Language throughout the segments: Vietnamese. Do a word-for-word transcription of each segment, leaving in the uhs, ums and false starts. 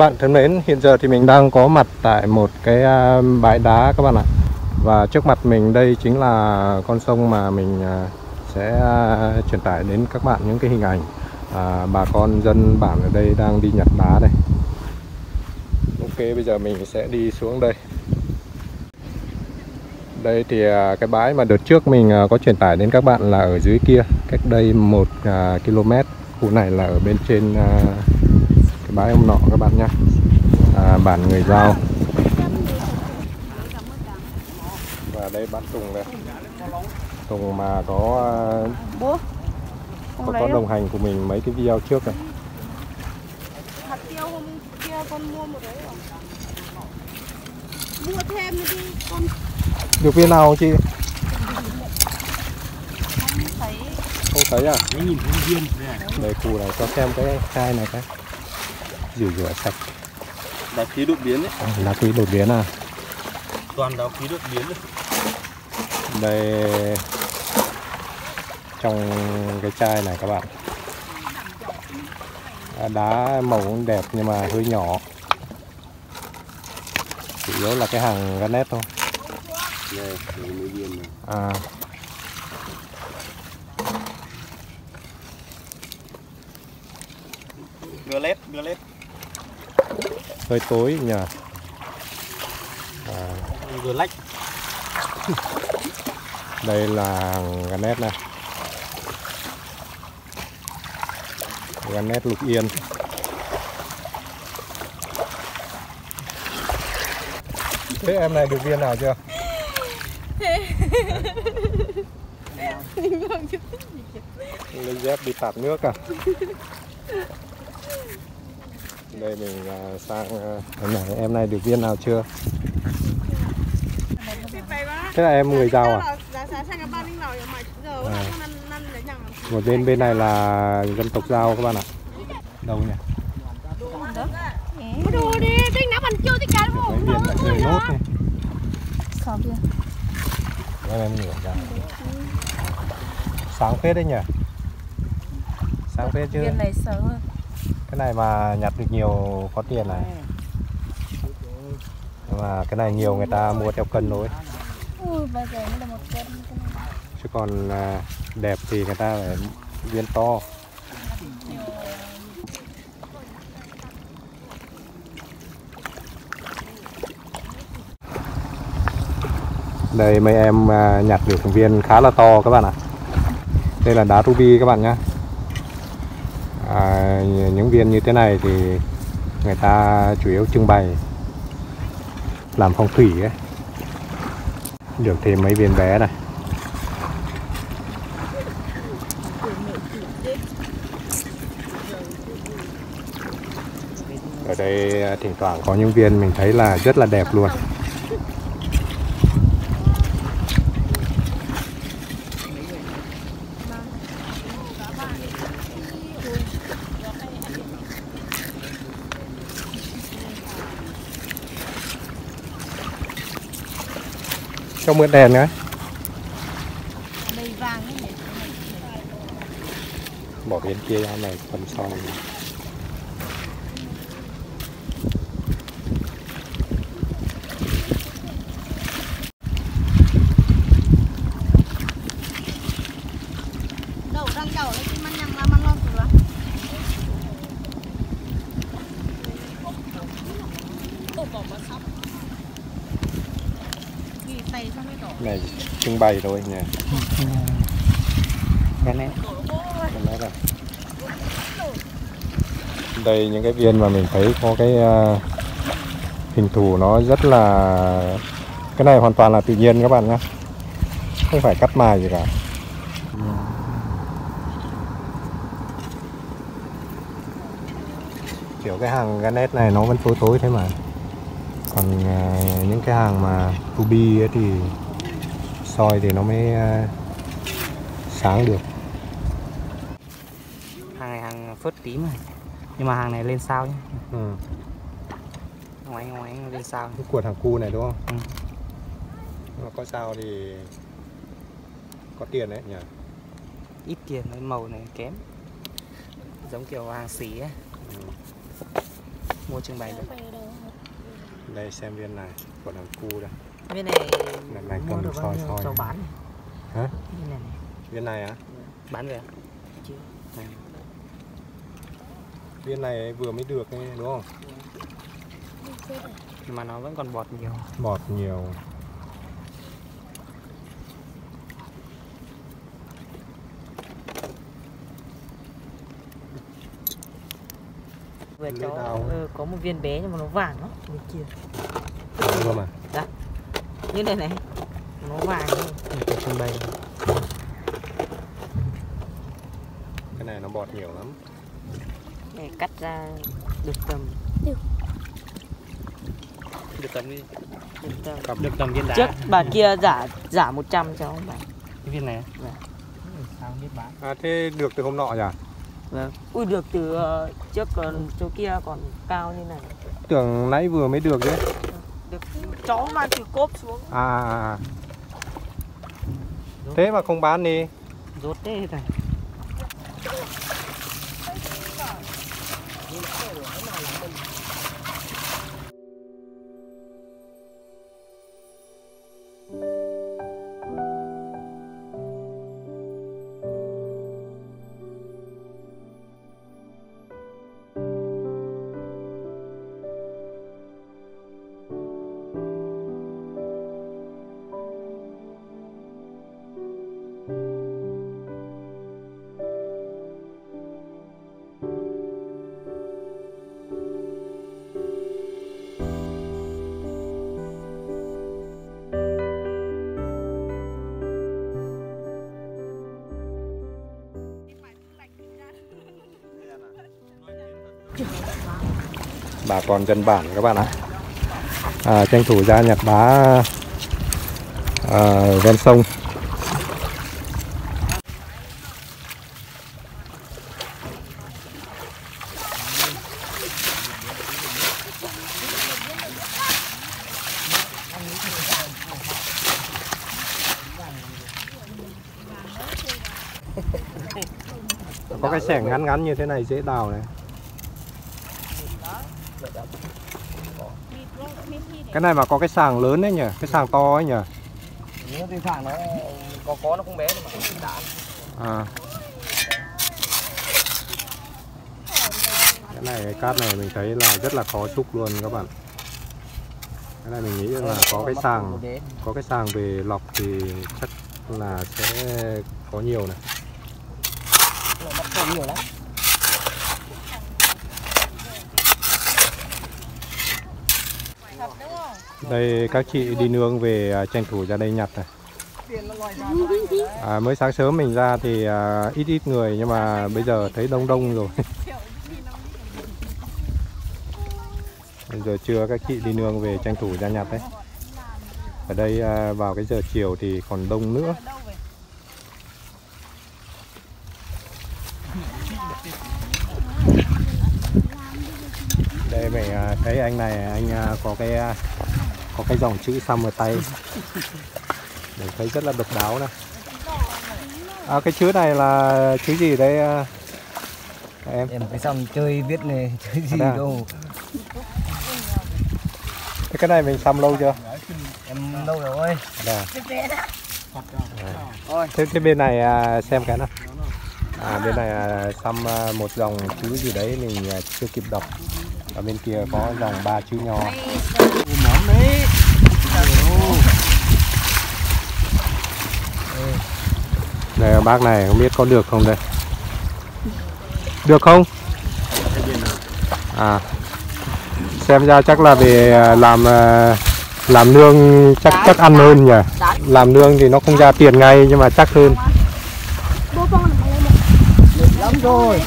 bạn thân mến, hiện giờ thì mình đang có mặt tại một cái bãi đá các bạn ạ. Và trước mặt mình đây chính là con sông mà mình sẽ truyền tải đến các bạn những cái hình ảnh à, bà con dân bản ở đây đang đi nhặt đá đây. Ok, bây giờ mình sẽ đi xuống đây. Đây thì cái bãi mà đợt trước mình có truyền tải đến các bạn là ở dưới kia, cách đây một ki lô mét. Khu này là ở bên trên cái bãi ông nọ các bạn nhé. À, bản người Dao. Và đây bán Tùng đây. Tùng mà có có, có đồng hành của mình mấy cái video trước này. Hạt tiêu hôm kia con mua một đấy rồi. Mua thêm đi con. Được viên nào chị? Không thấy. Không thấy à? Mấy nghìn viên này. Đây cù này cho xem cái chai này cái. Rửa rửa sạch. Đá quý đột biến đấy. À, đá quý đột biến à? Toàn đá quý đột biến đấy. Đây trong cái chai này các bạn. Đá màu cũng đẹp nhưng mà hơi nhỏ. Chủ yếu là cái hàng granite thôi. Đây, mấy viên này. À. Glet, glet. Hơi tối nhỉ. À. Glac. Đây là hàng granite này. Granite Lục Yên. Thế em này được viên nào chưa? Lấy dép đi tạt nước à? Đây mình sang em này, em này được viên nào chưa? Thế là em người Dao à? À. Một bên bên này là dân tộc Dao các bạn ạ. Đâu nhỉ? Đồ đi, tính nó bằng chưa thì cái mấy viên là rơi nốt này. Sao kia? Đây em hiểu ra. Sáng phết đấy nhỉ? Sáng phết chứ? Viên này sợ hơn. Cái này mà nhặt được nhiều có tiền này. Nhưng mà cái này nhiều người ta mua theo cân thôi. Ừ, bây giờ nó là một cân. Chứ còn đẹp thì người ta phải viên to. Đây mấy em nhặt được viên khá là to các bạn ạ. Đây là đá ruby các bạn nhé. À, những viên như thế này thì người ta chủ yếu trưng bày làm phong thủy ấy. Được thêm mấy viên bé này. Ở đây thỉnh thoảng có những viên mình thấy là rất là đẹp luôn. Cho mượn đèn đấy. Bỏ bên kia ra này phần sau. Đậu đang đậu lấy cái măng nhang là măng ngon rồi. Tổ bỏ mà sắp. Này trưng bày thôi nhỉ. Cái này. Cái này đây những cái viên mà mình thấy có cái uh, hình thù nó rất là, cái này hoàn toàn là tự nhiên các bạn nhé, không phải cắt mài gì cả. Kiểu cái hàng granite này nó vẫn tối tối thế mà. Còn uh, những cái hàng mà ruby ấy thì soi thì nó mới uh, sáng được. Hàng này hàng phớt tím này. Nhưng mà hàng này lên sao nhé. Ừ. Ngoài ngoài lên sao. Cái cuộn hàng cu này đúng không? Ừ. Nhưng mà có sao thì có tiền đấy nhỉ? Ít tiền, màu này kém. Giống kiểu hàng xỉ ấy. Ừ. mua trưng bày được. Đây xem viên này của đằng cu đây. Viên này Lần này mua cầm được soi bao nhiêu soi. cho bán? Hả? Viên này này. Viên này á? Bán về à? Chưa. À. Viên này vừa mới được ấy, đúng không? Nhưng mà nó vẫn còn bọt nhiều. Bọt nhiều. Vừa Lưỡi cháu đào. ừ, có một viên bé nhưng mà nó vàng lắm. Bên kia. Đúng không ạ? Dạ. Như này này. Nó vàng thôi. Cái trưng bày. Cái này nó bọt nhiều lắm. Để cắt ra được tầm được tầm đi. Được tầm, Cầm. được tầm viên đá. Trước bà kia giả giả một trăm cho ông bà. Cái viên này. Dạ. Sao biết bán? À thế được từ hôm nọ nhỉ? Vâng. Ui được từ uh, trước còn chỗ kia còn cao như này. Tưởng nãy vừa mới được đấy. Được cháu mang từ cốp xuống. À, à, à. Thế mà không bán đi. Rốt thế này. Bà con dân bản các bạn ạ, à, tranh thủ ra nhặt đá à, ven sông. Có cái xẻng ngắn ngắn như thế này dễ đào này. Cái này mà có cái sàng lớn đấy nhỉ, cái sàng to ấy nhỉ. Nếu cái sàng nó có có nó cũng bé nhưng mà cũng đã. À. Cái này cái cát này mình thấy là rất là khó xúc luôn các bạn. Cái này mình nghĩ là có cái sàng, có cái sàng về lọc thì chắc là sẽ có nhiều này. Nhiều lắm. Đây các chị đi nương về tranh thủ ra đây nhặt này. À, mới sáng sớm mình ra thì à, ít ít người nhưng mà bây giờ thấy đông đông rồi. Bây giờ trưa các chị đi nương về tranh thủ ra nhặt đấy. Ở đây à, vào cái giờ chiều thì còn đông nữa. Đây mình à, thấy anh này anh à, có cái à, có cái dòng chữ xăm ở tay. Mình thấy rất là độc đáo này. À, cái chữ này là chữ gì đấy à, em? Em phải xong chơi biết này, chơi gì à, đâu. Cái này mình xăm lâu chưa? Em lâu rồi. À. À. Thế, thế bên này à, xem cái nào. À, bên này à, xăm à, một dòng chữ gì đấy mình à, chưa kịp đọc. Ở bên kia có dòng ba chữ nho. Món đấy. Đây bác này không biết có được không đây. Được không? À. Xem ra chắc là về làm làm nương chắc chắc ăn hơn nhỉ. Làm nương thì nó không ra tiền ngay nhưng mà chắc hơn. Lắm rồi.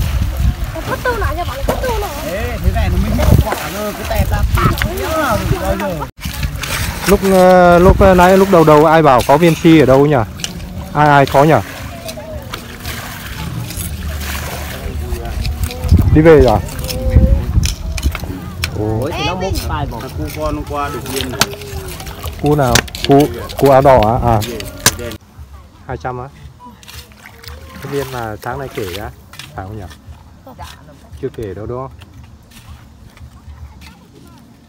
Ê, thế này nó mới hiệu quả cơ, cái tẹp ra nhớ nào bao giờ. Lúc lúc nãy lúc đầu đầu ai bảo có viên si ở đâu nhỉ? Ai ai có nhỉ? Đi về rồi. Ủa, thì nó một bài bỏ cu con hôm qua được viên này. Cu nào? Cu cu áo đỏ á? À. hai trăm á? Cái viên mà sáng nay kể á, phải không nhỉ? Chưa kể đâu đúng không?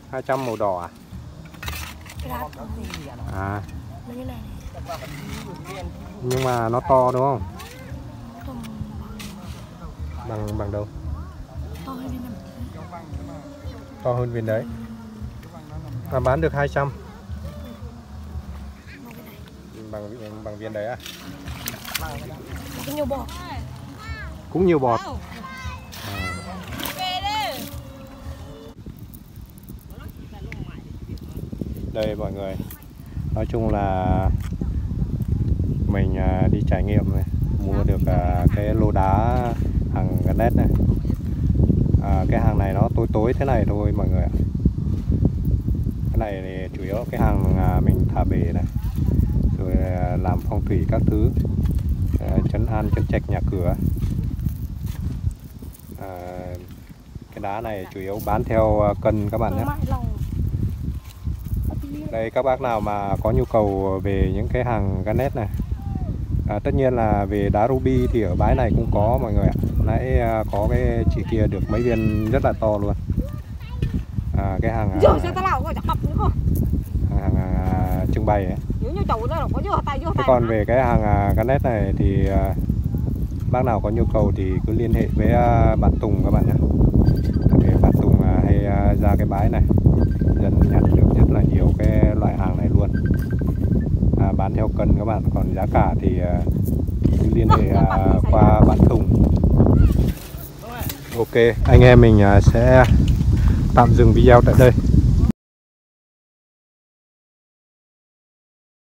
hai trăm màu đỏ à? Cái lá to À, nó như này này. nhưng mà nó to đúng không? Tầm Bằng bằng đâu? to hơn bên này. To hơn viên đấy. Và bán được hai trăm. Bằng bằng viên đấy à? Có nhiều bọt. Cũng nhiều bọt. À. Đây mọi người, nói chung là mình đi trải nghiệm này, mua được cái lô đá hàng granite này. À, cái hàng này nó tối tối thế này thôi mọi người ạ. Cái này thì chủ yếu cái hàng mình thả bể này, rồi làm phong thủy các thứ, trấn an trấn trạch nhà cửa. À, cái đá này chủ yếu bán theo cân các bạn nhé. Đây, các bác nào mà có nhu cầu về những cái hàng granite này, à, tất nhiên là về đá ruby thì ở bãi này cũng có mọi người ạ. Nãy có cái chị kia được mấy viên rất là to luôn. À, cái hàng hàng, hàng, hàng trưng bày ấy. Thế còn về cái hàng granite này thì bác nào có nhu cầu thì cứ liên hệ với bạn Tùng các bạn nhé. Để bạn Tùng hay ra cái bãi này dần nhặt được rất là nhiều cái loại hàng này luôn. À, bán theo cân các bạn, còn giá cả thì cứ liên hệ qua bạn Tùng. Ok, anh em mình sẽ tạm dừng video tại đây.